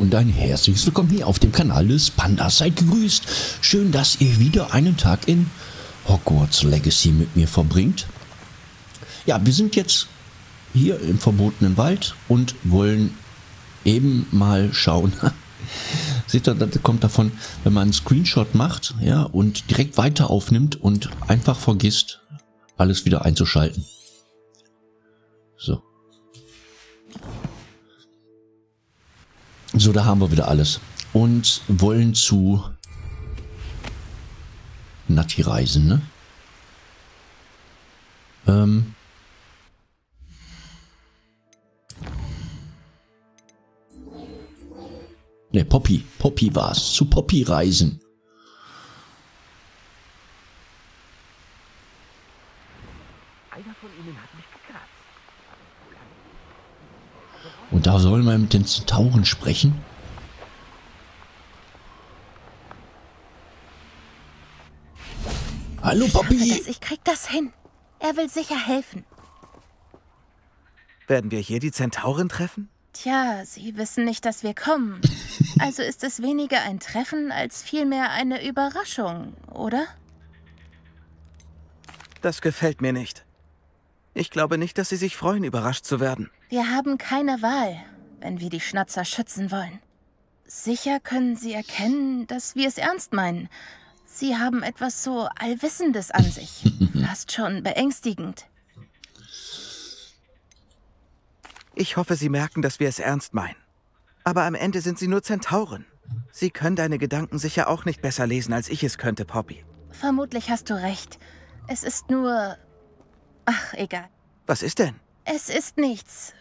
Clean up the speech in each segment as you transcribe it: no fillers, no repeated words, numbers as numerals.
und ein herzliches Willkommen hier auf dem Kanal des Pandas. Seid gegrüßt. Schön, dass ihr wieder einen Tag in Hogwarts Legacy mit mir verbringt. Ja, wir sind jetzt hier im verbotenen Wald und wollen eben mal schauen. Seht ihr, das kommt davon, wenn man einen Screenshot macht, ja, und direkt weiter aufnimmt und einfach vergisst, alles wieder einzuschalten. So. So, da haben wir wieder alles. Und wollen zu Natti reisen, ne? Ne, Poppy. Poppy war's. Zu Poppy reisen. Einer von ihnen hat mich gekratzt. Und da sollen wir mit den Zentauren sprechen. Hallo Poppy! Ich krieg das hin. Er will sicher helfen. Werden wir hier die Zentauren treffen? Tja, sie wissen nicht, dass wir kommen. Also ist es weniger ein Treffen als vielmehr eine Überraschung, oder? Das gefällt mir nicht. Ich glaube nicht, dass sie sich freuen, überrascht zu werden. Wir haben keine Wahl, wenn wir die Schnatzer schützen wollen. Sicher können sie erkennen, dass wir es ernst meinen. Sie haben etwas so Allwissendes an sich. Fast schon beängstigend. Ich hoffe, sie merken, dass wir es ernst meinen. Aber am Ende sind sie nur Zentauren. Sie können deine Gedanken sicher auch nicht besser lesen, als ich es könnte, Poppy. Vermutlich hast du recht. Es ist nur... Ach, egal. Was ist denn? Es ist nichts.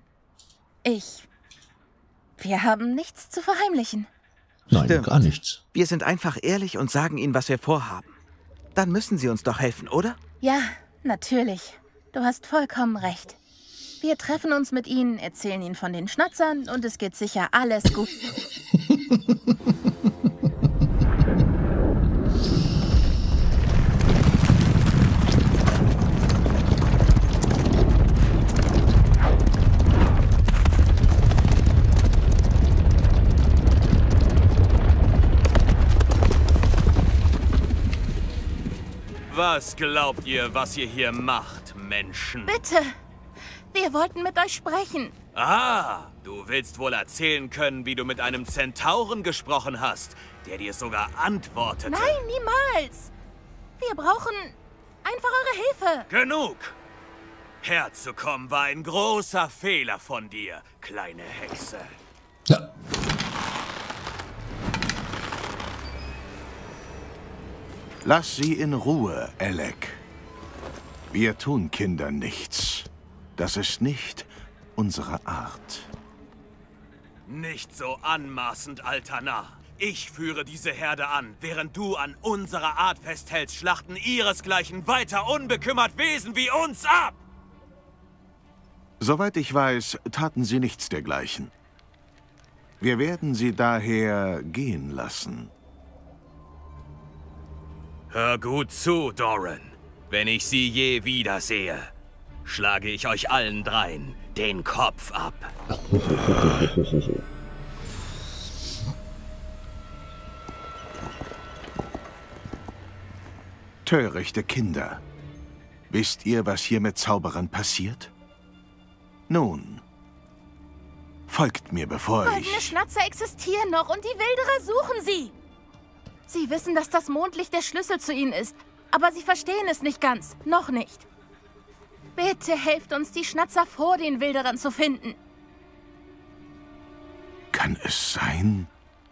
Wir haben nichts zu verheimlichen. Nein, Stimmt. gar nichts. Wir sind einfach ehrlich und sagen ihnen, was wir vorhaben. Dann müssen sie uns doch helfen, oder? Ja, natürlich. Du hast vollkommen recht. Wir treffen uns mit ihnen, erzählen ihnen von den Schnatzern und es geht sicher alles gut. Was glaubt ihr, was ihr hier macht, Menschen? Bitte! Wir wollten mit euch sprechen. Ah, du willst wohl erzählen können, wie du mit einem Zentauren gesprochen hast, der dir sogar antwortete. Nein, niemals! Wir brauchen einfach eure Hilfe. Genug! Herzukommen war ein großer Fehler von dir, kleine Hexe. Ja. Lass sie in Ruhe, Alec. Wir tun Kindern nichts. Das ist nicht unsere Art. Nicht so anmaßend, alter Narr. Ich führe diese Herde an, während du an unserer Art festhältst, schlachten ihresgleichen weiter unbekümmert Wesen wie uns ab! Soweit ich weiß, taten sie nichts dergleichen. Wir werden sie daher gehen lassen. Hör gut zu, Doran. Wenn ich sie je wiedersehe, schlage ich euch allen dreien den Kopf ab. Törichte Kinder. Wisst ihr, was hier mit Zauberern passiert? Nun, folgt mir, bevor Goldene ich... Schnatzer existieren noch und die Wilderer suchen sie. Sie wissen, dass das Mondlicht der Schlüssel zu ihnen ist, aber sie verstehen es nicht ganz. Noch nicht. Bitte helft uns, die Schnatzer vor den Wilderern zu finden. Kann es sein?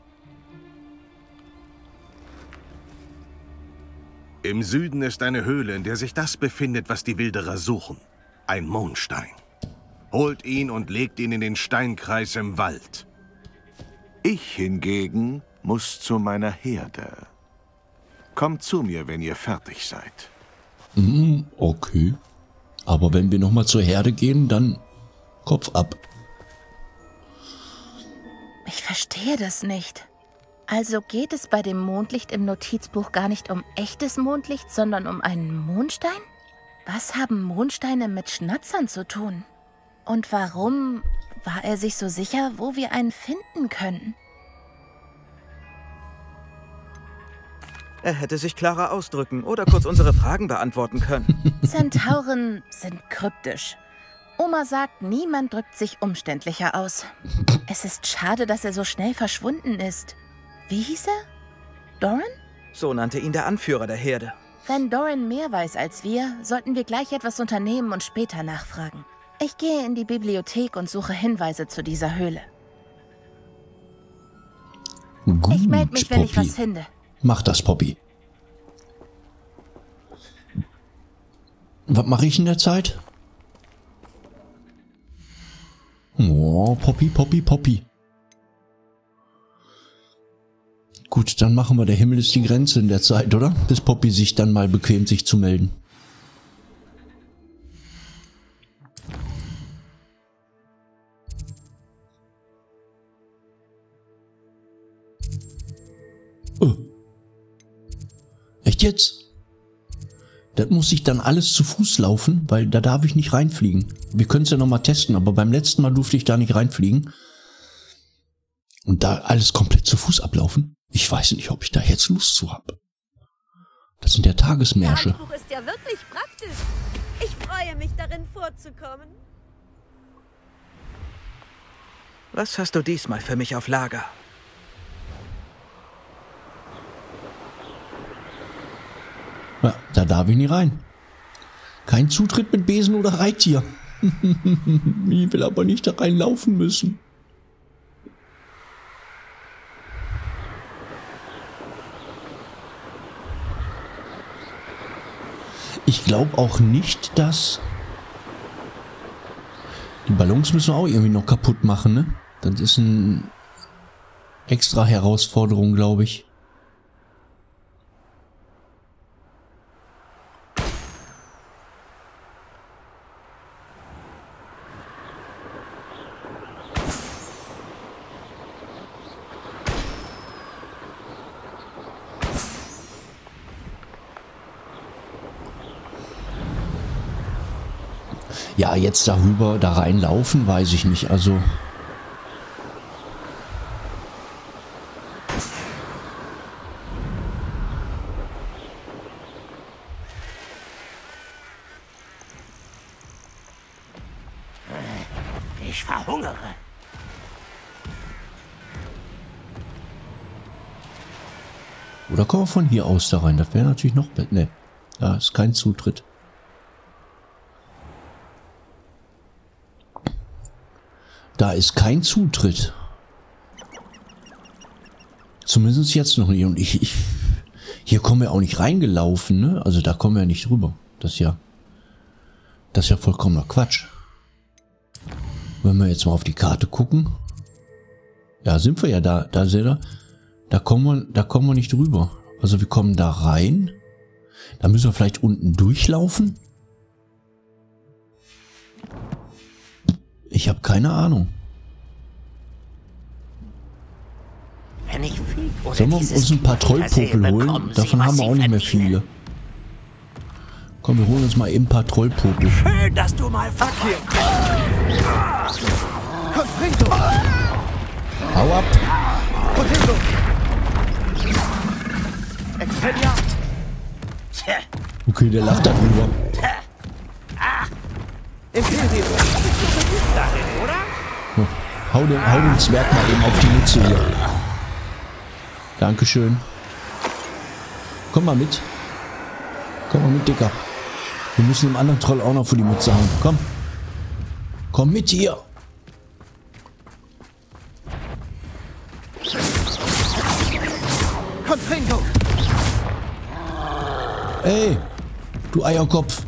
Im Süden ist eine Höhle, in der sich das befindet, was die Wilderer suchen. Ein Mondstein. Holt ihn und legt ihn in den Steinkreis im Wald. Ich hingegen muss zu meiner Herde. Kommt zu mir, wenn ihr fertig seid. Okay. Aber wenn wir nochmal zur Herde gehen, dann Kopf ab. Ich verstehe das nicht. Also geht es bei dem Mondlicht im Notizbuch gar nicht um echtes Mondlicht, sondern um einen Mondstein? Was haben Mondsteine mit Schnatzern zu tun? Und warum war er sich so sicher, wo wir einen finden können? Er hätte sich klarer ausdrücken oder kurz unsere Fragen beantworten können. Zentauren sind kryptisch. Oma sagt, niemand drückt sich umständlicher aus. Es ist schade, dass er so schnell verschwunden ist. Wie hieß er? Doran? So nannte ihn der Anführer der Herde. Wenn Doran mehr weiß als wir, sollten wir gleich etwas unternehmen und später nachfragen. Ich gehe in die Bibliothek und suche Hinweise zu dieser Höhle. Gut, Ich melde mich, wenn ich Poppy. was finde. Mach das, Poppy. Was mache ich in der Zeit? Oh, Poppy, Poppy, Poppy. Gut, dann machen wir, der Himmel ist die Grenze in der Zeit, oder? Bis Poppy sich dann mal bequemt, sich zu melden. Oh. Echt jetzt? Das muss ich dann alles zu Fuß laufen, weil da darf ich nicht reinfliegen. Wir können es ja nochmal testen, aber beim letzten Mal durfte ich da nicht reinfliegen. Und da alles komplett zu Fuß ablaufen? Ich weiß nicht, ob ich da jetzt Lust zu habe. Das sind ja Tagesmärsche. Das Handbuch ist ja wirklich praktisch. Ich freue mich, darin vorzukommen. Was hast du diesmal für mich auf Lager? Ja, da darf ich nicht rein. Kein Zutritt mit Besen oder Reittier. Ich will aber nicht da reinlaufen müssen. Ich glaube auch nicht, dass... Die Ballons müssen wir auch irgendwie noch kaputt machen, ne? Das ist eine extra Herausforderung, glaube ich. Ja, jetzt darüber, da reinlaufen, weiß ich nicht, also... Ich verhungere. Oder kommen wir von hier aus da rein? Das wäre natürlich noch besser. Ne, da ist kein Zutritt. Da ist kein Zutritt. Zumindest jetzt noch nicht. Und hier kommen wir auch nicht reingelaufen, ne? Also da kommen wir ja nicht drüber. Das ist ja vollkommener Quatsch. Wenn wir jetzt mal auf die Karte gucken. Ja, sind wir ja da. Da seht ihr. Da kommen wir nicht drüber. Also wir kommen da rein. Da müssen wir vielleicht unten durchlaufen. Ich habe keine Ahnung. Wenn ich flieg oder Sollen wir uns ein paar Trollpopel holen? Davon haben wir auch nicht mehr viele. Komm, wir holen uns mal eben ein paar Trollpopel. Schön, dass du mal Confringo! Hau ab! Potato! Expedia! Okay, der lacht darüber. Imperium! Hau den Zwerg mal eben auf die Mütze hier. Dankeschön. Komm mal mit. Komm mal mit, Dicker. Wir müssen dem anderen Troll auch noch vor die Mütze hauen. Komm. Komm mit hier. Confringo! Ey, du Eierkopf.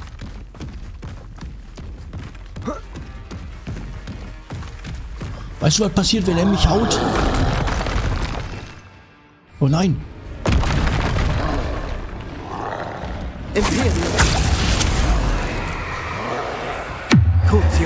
Weißt du, was passiert, wenn er mich haut? Oh nein. Imperium! Cutio!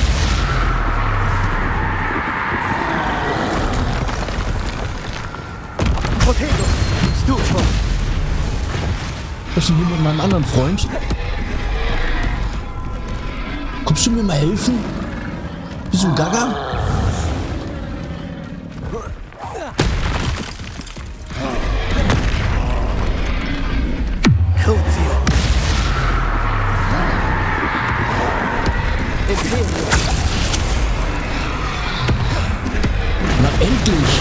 Potato! Stufo! Was ist denn hier mit meinem anderen Freund? Kommst du mir mal helfen? Bist du gaga? Crucio. Imperium. Na endlich!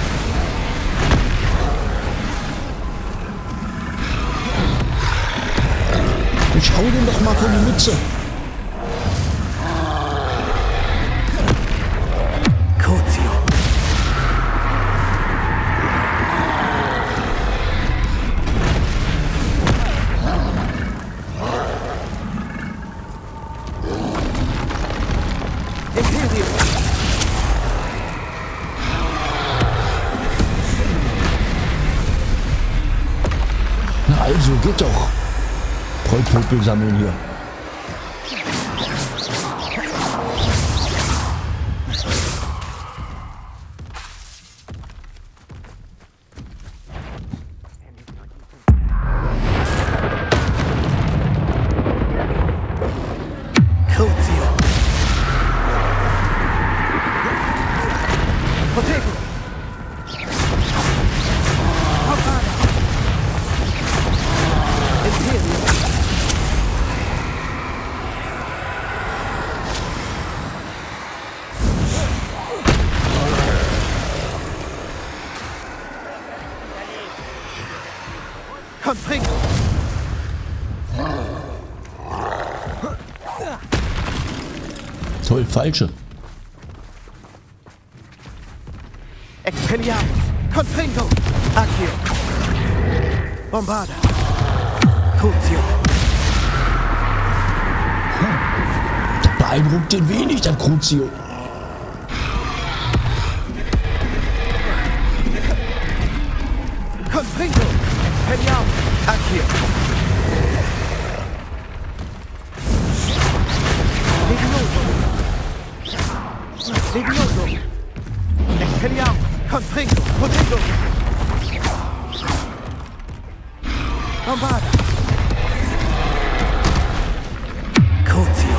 Ich hau den doch mal vor die Mütze. Crucio. Imperium. Na also, geht doch. Trollpöpel sammeln hier. Crucio. Protego. Imperium. Confringo. Toll, falsche. Expelliarmus. Confringo. Accio. Bombarda. Crucio. Beeindruckt den wenig, der Crucio. Confringo. Expelliarmus. Accio. Levioso. Levioso. Expelliarmus. Confringo. Protego. Bombarda. Crucio.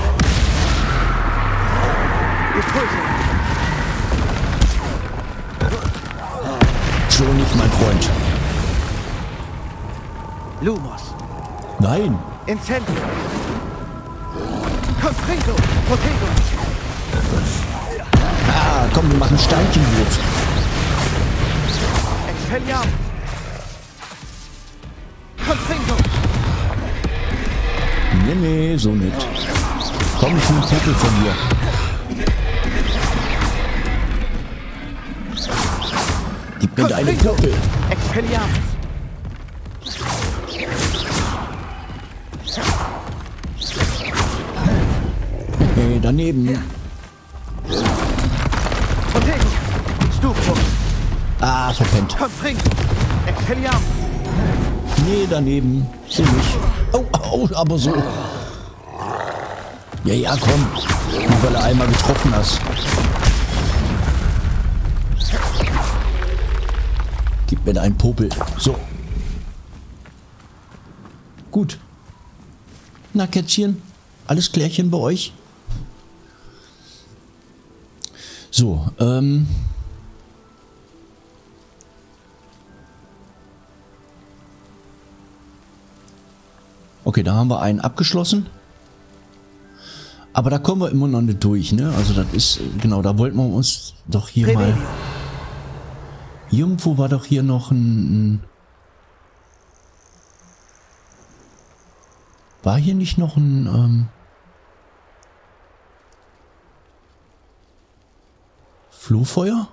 Impulso. So nicht, mein Freund. Lumos. Nein. Incendio. Confringo. Protego. Ah, komm, wir machen Steinchenwurf. Expelliarmus. Confringo. Nee, so nicht. Komm, ich will einen Popel von dir. Gib mir deine Popel. Expelliarmus. Hey, daneben. Protego. Stupro. Ah, verpennt. Confringo. Expelliarmus. Nee, daneben. So nicht. Oh, aber so. Ja, komm. Nur weil er einmal getroffen hast. Gib mir deinen Popel. So. Gut. Na, Kätzchen. Alles klärchen bei euch? So, okay, da haben wir einen abgeschlossen. Aber da kommen wir immer noch nicht durch, ne? Also das ist, genau, da wollten wir uns doch hier mal... Irgendwo war doch hier noch ein... War hier nicht noch ein... Flohfeuer?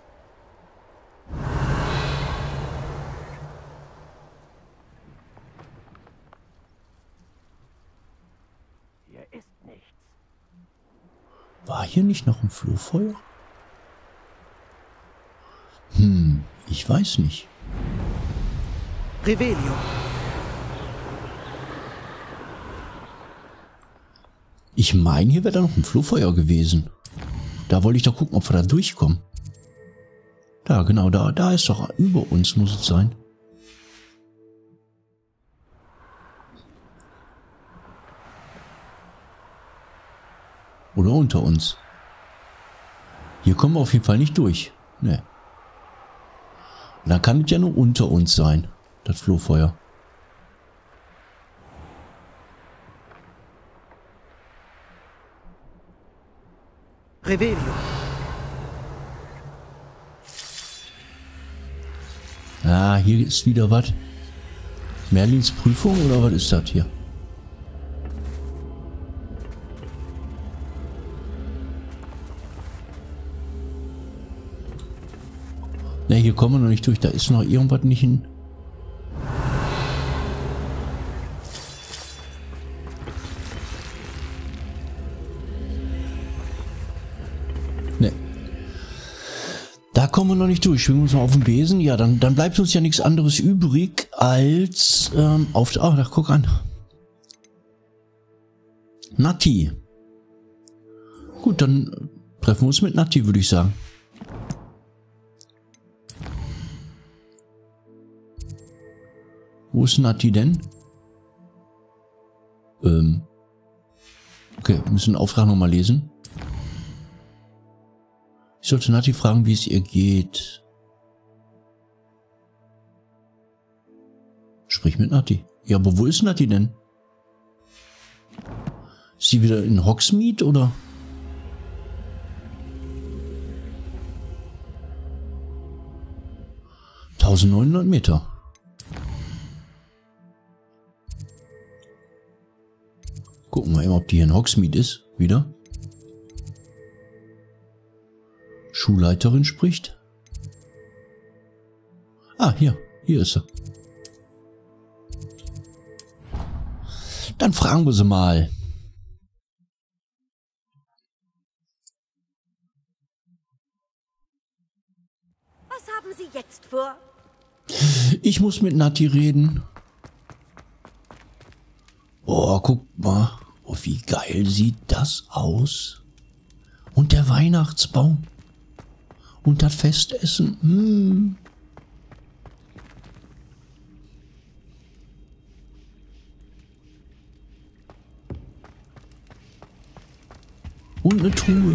Hier ist nichts. War hier nicht noch ein Flohfeuer? Ich weiß nicht. Revelio. Ich meine, hier wäre da noch ein Flohfeuer gewesen. Da wollte ich doch gucken, ob wir da durchkommen. Da, genau, da ist doch über uns, muss es sein. Oder unter uns. Hier kommen wir auf jeden Fall nicht durch. Ne. Dann kann es ja nur unter uns sein, das Flohfeuer. Revelio. Ah, hier ist wieder was. Merlins Prüfung oder was ist das hier? Ne, hier kommen wir noch nicht durch. Da ist noch irgendwas nicht hin. Ne. Da kommen wir noch nicht durch. Schwingen wir uns mal auf den Besen. Ja, dann bleibt uns ja nichts anderes übrig als auf... Ach, da guck an. Natti. Gut, dann treffen wir uns mit Natti, würde ich sagen. Wo ist Natti denn? Okay, wir müssen den Auftrag nochmal lesen. Ich sollte Natti fragen, wie es ihr geht. Sprich mit Natti. Ja, aber wo ist Natti denn? Ist sie wieder in Hogsmeade oder? ...1900 Meter. Gucken wir mal, ob die hier in Hogsmeade ist. Wieder. Schulleiterin spricht. Ah, hier. Hier ist sie. Dann fragen wir sie mal. Was haben Sie jetzt vor? Ich muss mit Natti reden. Oh, guck mal. Oh, wie geil sieht das aus. Und der Weihnachtsbaum. Und das Festessen. Und eine Truhe.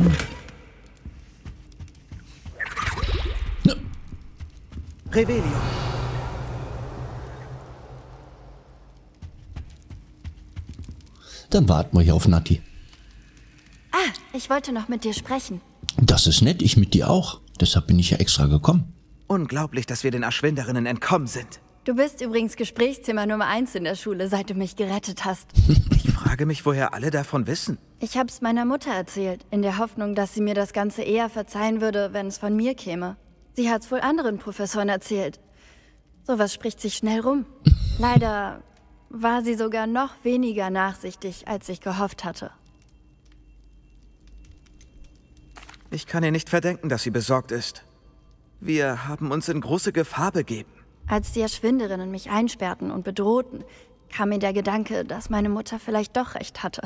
Ne. Revelio. Dann warten wir hier auf Natti. Ah, ich wollte noch mit dir sprechen. Das ist nett, ich mit dir auch. Deshalb bin ich ja extra gekommen. Unglaublich, dass wir den Erschwinderinnen entkommen sind. Du bist übrigens Gesprächsthema Nummer 1 in der Schule, seit du mich gerettet hast. Ich frage mich, woher alle davon wissen. Ich hab's meiner Mutter erzählt, in der Hoffnung, dass sie mir das Ganze eher verzeihen würde, wenn es von mir käme. Sie hat's wohl anderen Professoren erzählt. Sowas spricht sich schnell rum. Leider war sie sogar noch weniger nachsichtig, als ich gehofft hatte. Ich kann ihr nicht verdenken, dass sie besorgt ist. Wir haben uns in große Gefahr begeben. Als die Erschwinderinnen mich einsperrten und bedrohten, kam mir der Gedanke, dass meine Mutter vielleicht doch recht hatte.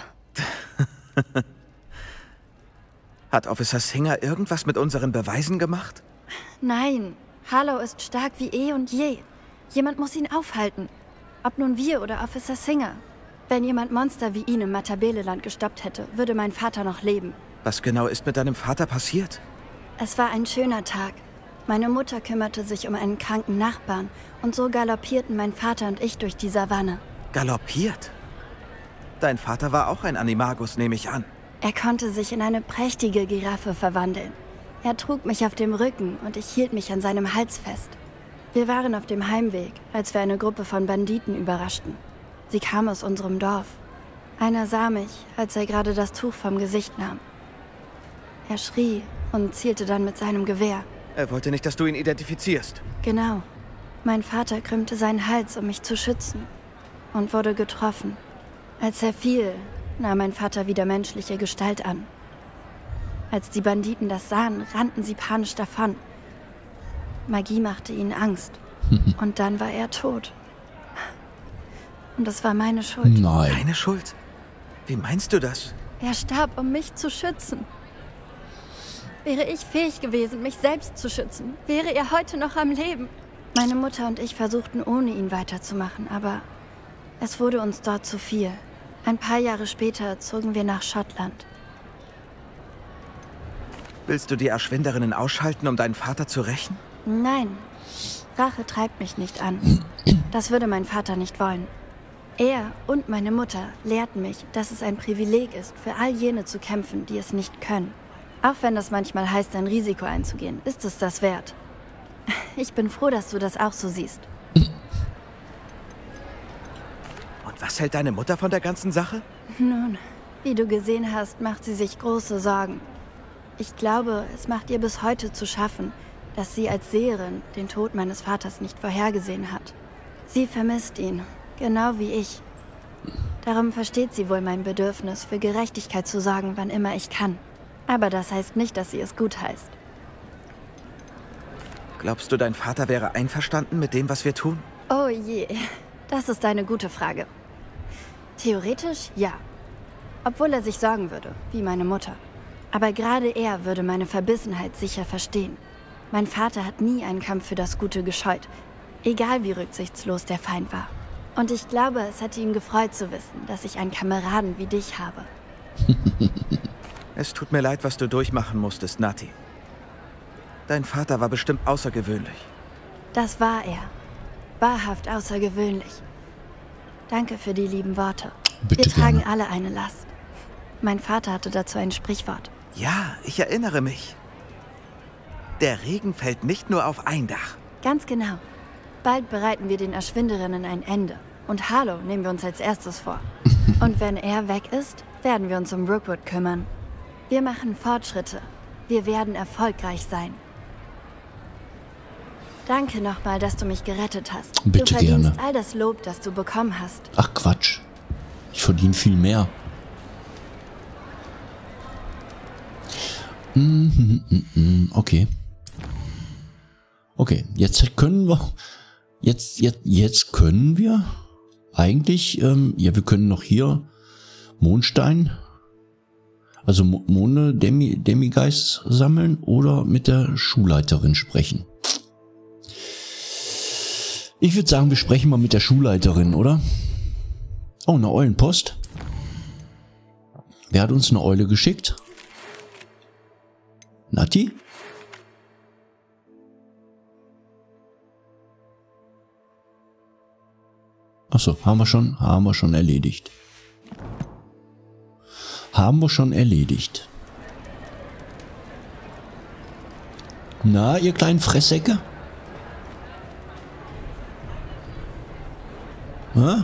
Hat Officer Singer irgendwas mit unseren Beweisen gemacht? Nein, Harlow ist stark wie eh und je. Jemand muss ihn aufhalten. Ob nun wir oder Officer Singer. Wenn jemand Monster wie ihn im Matabeleland gestoppt hätte, würde mein Vater noch leben. Was genau ist mit deinem Vater passiert? Es war ein schöner Tag. Meine Mutter kümmerte sich um einen kranken Nachbarn und so galoppierten mein Vater und ich durch die Savanne. Galoppiert? Dein Vater war auch ein Animagus, nehme ich an. Er konnte sich in eine prächtige Giraffe verwandeln. Er trug mich auf dem Rücken und ich hielt mich an seinem Hals fest. Wir waren auf dem Heimweg, als wir eine Gruppe von Banditen überraschten. Sie kam aus unserem Dorf. Einer sah mich, als er gerade das Tuch vom Gesicht nahm. Er schrie und zielte dann mit seinem Gewehr. Er wollte nicht, dass du ihn identifizierst. Genau. Mein Vater krümmte seinen Hals, um mich zu schützen, und wurde getroffen. Als er fiel, nahm mein Vater wieder menschliche Gestalt an. Als die Banditen das sahen, rannten sie panisch davon. Magie machte ihnen Angst. Und dann war er tot. Und das war meine Schuld. Nein. Deine Schuld? Wie meinst du das? Er starb, um mich zu schützen. Wäre ich fähig gewesen, mich selbst zu schützen, wäre er heute noch am Leben. Meine Mutter und ich versuchten, ohne ihn weiterzumachen, aber es wurde uns dort zu viel. Ein paar Jahre später zogen wir nach Schottland. Willst du die Erschwinderinnen ausschalten, um deinen Vater zu rächen? Nein, Rache treibt mich nicht an. Das würde mein Vater nicht wollen. Er und meine Mutter lehrten mich, dass es ein Privileg ist, für all jene zu kämpfen, die es nicht können. Auch wenn das manchmal heißt, ein Risiko einzugehen, ist es das wert. Ich bin froh, dass du das auch so siehst. Und was hält deine Mutter von der ganzen Sache? Nun, wie du gesehen hast, macht sie sich große Sorgen. Ich glaube, es macht ihr bis heute zu schaffen, dass sie als Seherin den Tod meines Vaters nicht vorhergesehen hat. Sie vermisst ihn, genau wie ich. Darum versteht sie wohl mein Bedürfnis, für Gerechtigkeit zu sorgen, wann immer ich kann. Aber das heißt nicht, dass sie es gut heißt. Glaubst du, dein Vater wäre einverstanden mit dem, was wir tun? Oh je, das ist eine gute Frage. Theoretisch ja. Obwohl er sich sorgen würde, wie meine Mutter. Aber gerade er würde meine Verbissenheit sicher verstehen. Mein Vater hat nie einen Kampf für das Gute gescheut, egal wie rücksichtslos der Feind war. Und ich glaube, es hätte ihn gefreut zu wissen, dass ich einen Kameraden wie dich habe. Es tut mir leid, was du durchmachen musstest, Nati. Dein Vater war bestimmt außergewöhnlich. Das war er. Wahrhaft außergewöhnlich. Danke für die lieben Worte. Bitte Wir tragen gerne. alle eine Last. Mein Vater hatte dazu ein Sprichwort. Ja, ich erinnere mich. Der Regen fällt nicht nur auf ein Dach. Ganz genau. Bald bereiten wir den Erschwinderinnen ein Ende. Und Harlow nehmen wir uns als erstes vor. Und wenn er weg ist, werden wir uns um Rookwood kümmern. Wir machen Fortschritte. Wir werden erfolgreich sein. Danke nochmal, dass du mich gerettet hast. Bitte du verdienst gerne. all das Lob, das du bekommen hast. Ach Quatsch. Ich verdiene viel mehr. Okay. Okay, jetzt können wir... Jetzt können wir eigentlich... ja, wir können noch hier Mondstein... Also Monde Demigeist sammeln oder mit der Schulleiterin sprechen. Ich würde sagen, wir sprechen mal mit der Schulleiterin, oder? Oh, eine Eulenpost. Wer hat uns eine Eule geschickt? Nati? Achso, haben wir schon erledigt. Haben wir schon erledigt. Na, ihr kleinen Fresssäcke? Ha?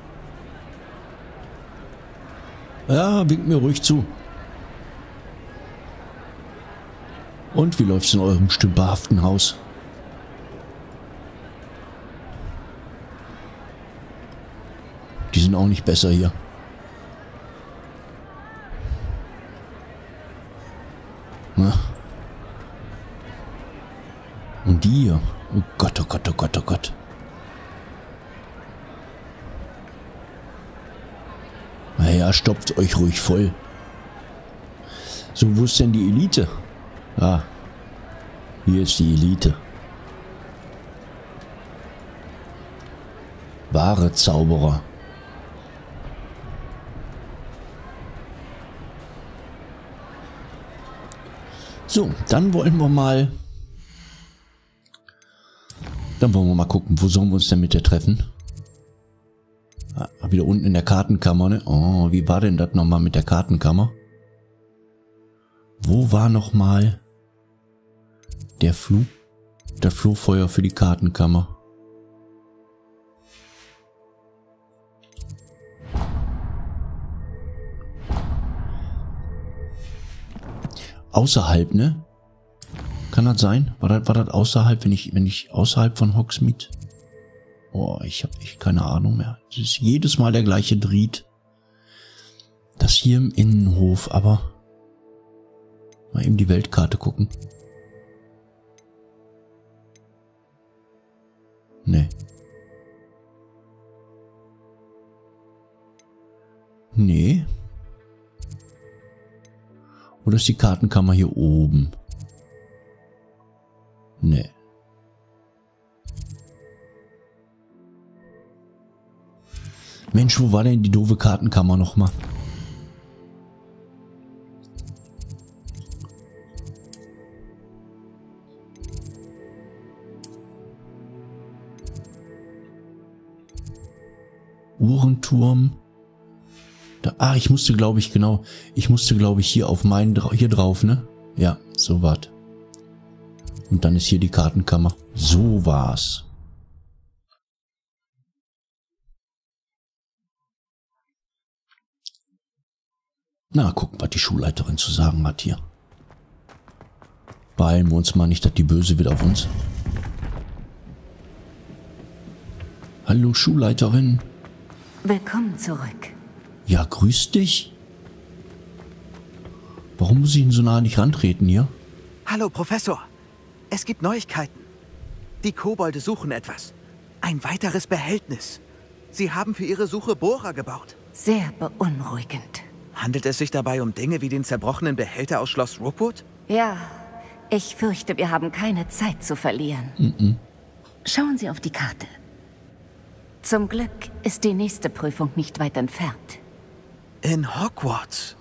Ja, winkt mir ruhig zu. Und wie läuft's in eurem stümperhaften Haus? Die sind auch nicht besser hier. Na? Und die hier? Oh Gott, oh Gott, oh Gott, oh Gott. Naja, stopft euch ruhig voll. So, wo ist denn die Elite? Ah, hier ist die Elite. Wahre Zauberer. So, dann wollen wir mal... Dann wollen wir mal gucken, wo sollen wir uns denn mit der treffen? Ah, wieder unten in der Kartenkammer, ne? Oh, wie war denn das nochmal mit der Kartenkammer? Wo war nochmal das Flohfeuer für die Kartenkammer? Außerhalb, ne? Kann das sein? War das außerhalb, wenn ich außerhalb von Hogsmeade? Oh, ich habe echt keine Ahnung mehr. Es ist jedes Mal der gleiche Dried. Das hier im Innenhof, aber... Mal eben die Weltkarte gucken. Nee. Nee. Oder ist die Kartenkammer hier oben? Nee. Mensch, wo war denn die doofe Kartenkammer nochmal? Uhrenturm. Da, ich musste, glaube ich, hier auf meinen, hier drauf, ne? Ja, so war's. Und dann ist hier die Kartenkammer. So war's. Na, gucken, was die Schulleiterin zu sagen hat hier. Beeilen wir uns mal nicht, dass die böse wird auf uns. Hallo, Schulleiterin. Willkommen zurück. Ja, grüß dich. Warum muss ich denn so nah nicht rantreten hier? Hallo, Professor. Es gibt Neuigkeiten. Die Kobolde suchen etwas. Ein weiteres Behältnis. Sie haben für ihre Suche Bohrer gebaut. Sehr beunruhigend. Handelt es sich dabei um Dinge wie den zerbrochenen Behälter aus Schloss Rookwood? Ja, ich fürchte, wir haben keine Zeit zu verlieren. Schauen Sie auf die Karte. Zum Glück ist die nächste Prüfung nicht weit entfernt. In Hogwarts?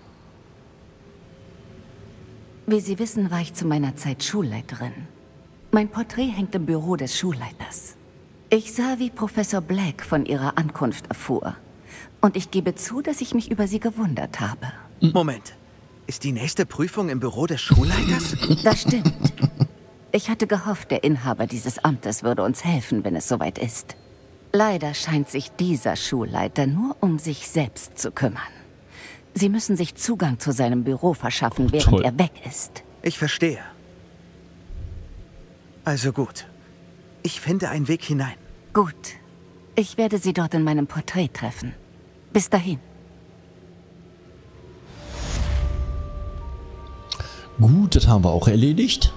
Wie Sie wissen, war ich zu meiner Zeit Schulleiterin. Mein Porträt hängt im Büro des Schulleiters. Ich sah, wie Professor Black von ihrer Ankunft erfuhr. Und ich gebe zu, dass ich mich über sie gewundert habe. Moment. Ist die nächste Prüfung im Büro des Schulleiters? Das stimmt. Ich hatte gehofft, der Inhaber dieses Amtes würde uns helfen, wenn es soweit ist. Leider scheint sich dieser Schulleiter nur um sich selbst zu kümmern. Sie müssen sich Zugang zu seinem Büro verschaffen, während er weg ist. Ich verstehe. Also gut. Ich finde einen Weg hinein. Gut. Ich werde Sie dort in meinem Porträt treffen. Bis dahin. Gut, das haben wir auch erledigt.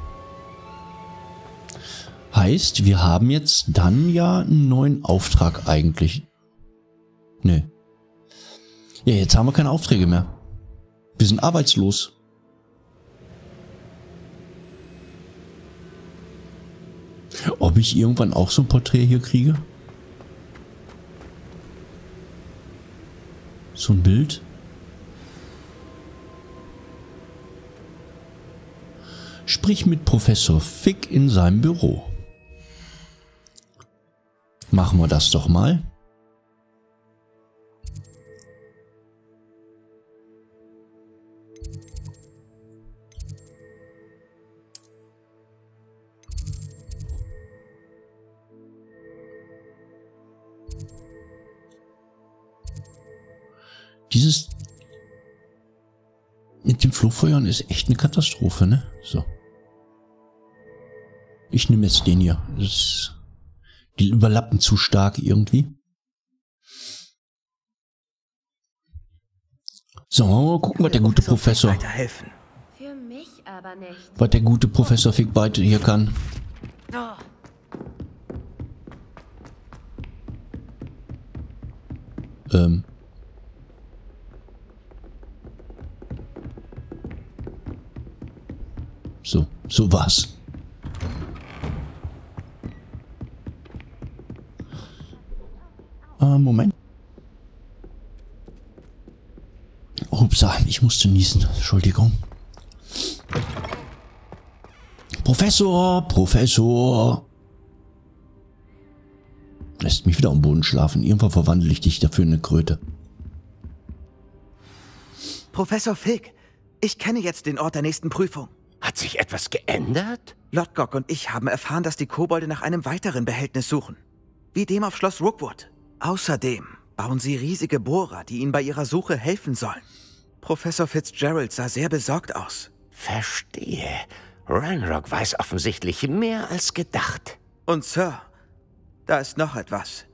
Heißt, wir haben jetzt dann ja einen neuen Auftrag eigentlich. Nee. Ja, jetzt haben wir keine Aufträge mehr. Wir sind arbeitslos. Ob ich irgendwann auch so ein Porträt hier kriege? So ein Bild? Sprich mit Professor Fig in seinem Büro. Machen wir das doch mal. Dieses mit dem Flohfeuern ist echt eine Katastrophe, ne? So. Ich nehme jetzt den hier. Die überlappen zu stark irgendwie. So, gucken, was der gute Professor. Für mich aber nicht. Was der gute Professor Fig weiter hier kann. So war's. Moment. Upsa, ich musste niesen. Entschuldigung. Professor! Lässt mich wieder am Boden schlafen. Irgendwann verwandle ich dich dafür in eine Kröte. Professor Fig, ich kenne jetzt den Ort der nächsten Prüfung. Hat sich etwas geändert? Lodgok und ich haben erfahren, dass die Kobolde nach einem weiteren Behältnis suchen. Wie dem auf Schloss Rookwood. Außerdem bauen sie riesige Bohrer, die ihnen bei ihrer Suche helfen sollen. Professor Fitzgerald sah sehr besorgt aus. Verstehe. Ranrock weiß offensichtlich mehr als gedacht. Und Sir, da ist noch etwas.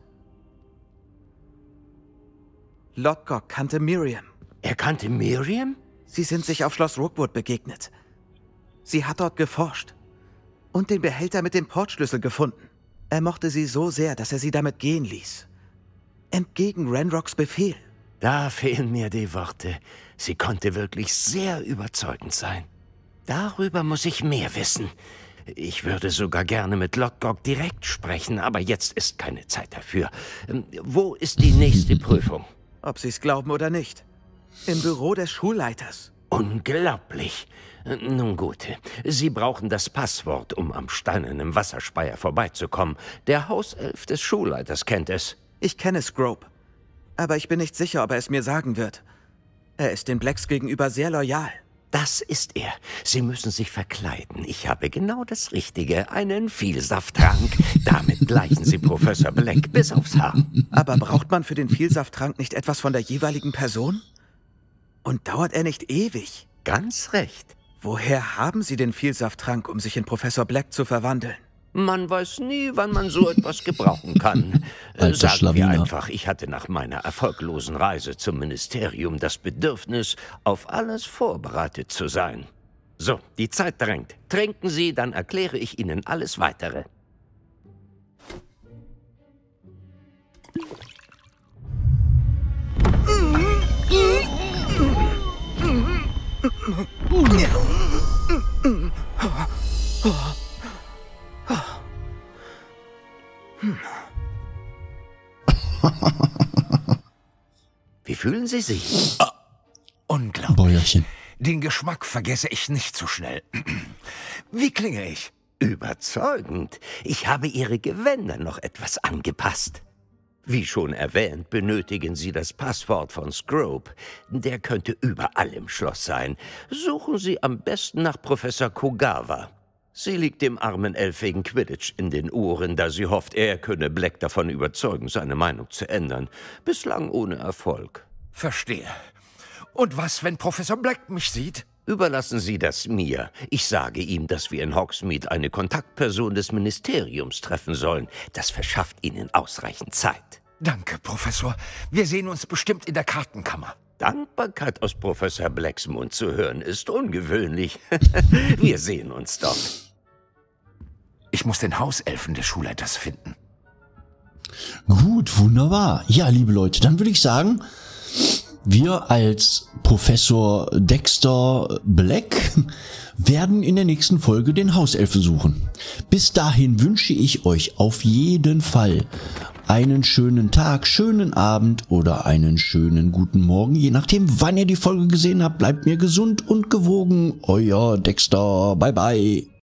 Lodgok kannte Miriam. Er kannte Miriam? Sie sind sich auf Schloss Rookwood begegnet. Sie hat dort geforscht und den Behälter mit dem Portschlüssel gefunden. Er mochte sie so sehr, dass er sie damit gehen ließ. Entgegen Ranrocks Befehl. Da fehlen mir die Worte. Sie konnte wirklich sehr überzeugend sein. Darüber muss ich mehr wissen. Ich würde sogar gerne mit Lodgok direkt sprechen, aber jetzt ist keine Zeit dafür. Wo ist die nächste Prüfung? Ob Sie es glauben oder nicht. Im Büro des Schulleiters. Unglaublich. Nun gut, Sie brauchen das Passwort, um am steinernen Wasserspeier vorbeizukommen. Der Hauself des Schulleiters kennt es. Ich kenne Scrope. Aber ich bin nicht sicher, ob er es mir sagen wird. Er ist den Blacks gegenüber sehr loyal. Das ist er. Sie müssen sich verkleiden. Ich habe genau das Richtige. Einen Vielsafttrank. Damit gleichen Sie Professor Black bis aufs Haar. Aber braucht man für den Vielsafttrank nicht etwas von der jeweiligen Person? Und dauert er nicht ewig? Ganz recht. Woher haben Sie den Vielsafttrank, um sich in Professor Black zu verwandeln? Man weiß nie, wann man so etwas gebrauchen kann. Alter Sagen wir Schlawiner. einfach, ich hatte nach meiner erfolglosen Reise zum Ministerium das Bedürfnis, auf alles vorbereitet zu sein. So, die Zeit drängt. Trinken Sie, dann erkläre ich Ihnen alles Weitere. Wie fühlen Sie sich? Unglaublich. Bäuerchen. Den Geschmack vergesse ich nicht so schnell. Wie klinge ich? Überzeugend. Ich habe Ihre Gewänder noch etwas angepasst. Wie schon erwähnt, benötigen Sie das Passwort von Scrope. Der könnte überall im Schloss sein. Suchen Sie am besten nach Professor Kogawa. Sie liegt dem armen Elf wegen Quidditch in den Ohren, da sie hofft, er könne Black davon überzeugen, seine Meinung zu ändern. Bislang ohne Erfolg. Verstehe. Und was, wenn Professor Black mich sieht? Überlassen Sie das mir. Ich sage ihm, dass wir in Hogsmeade eine Kontaktperson des Ministeriums treffen sollen. Das verschafft Ihnen ausreichend Zeit. Danke, Professor. Wir sehen uns bestimmt in der Kartenkammer. Dankbarkeit aus Professor Blacks Mund zu hören, ist ungewöhnlich. Wir sehen uns dort. Ich muss den Hauselfen des Schulleiters finden. Gut, wunderbar. Ja, liebe Leute, dann würde ich sagen, wir als Professor Dexter Black werden in der nächsten Folge den Hauselfen suchen. Bis dahin wünsche ich euch auf jeden Fall einen schönen Tag, schönen Abend oder einen schönen guten Morgen. Je nachdem, wann ihr die Folge gesehen habt, bleibt mir gesund und gewogen. Euer Dexter. Bye, bye.